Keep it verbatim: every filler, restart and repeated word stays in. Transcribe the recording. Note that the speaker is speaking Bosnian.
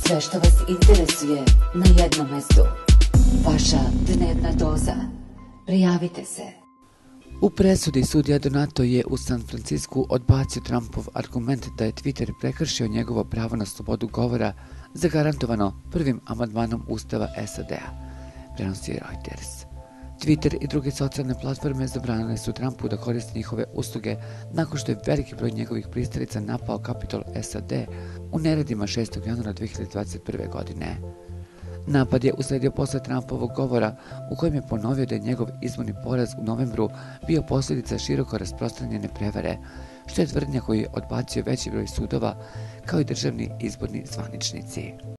Sve što vas interesuje na jednom mestu. Vaša dnevna doza. Prijavite se. U presudi sudija Donato je u San Francisku odbacio Trumpov argument da je Twitter prekršio njegovo pravo na slobodu govora zagarantovano prvim amandmanom Ustava S A D-a, prenosi Reuters. Twitter i druge socijalne platforme zabranile su Trumpu da koristi njihove usluge nakon što je veliki broj njegovih pristalica napao Kapitol S A D u neredima šestog januara dve hiljade dvadeset prve. godine. Napad je usledio posle Trumpovog govora u kojem je ponovio da je njegov izborni poraz u novembru bio posljedica široko rasprostranjene prevare, što je tvrdnja koju je odbacio veći broj sudova kao i državni izborni zvaničnici.